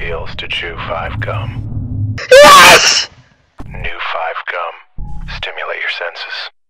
feels to chew 5 gum. Yes! New 5 gum. Stimulate your senses.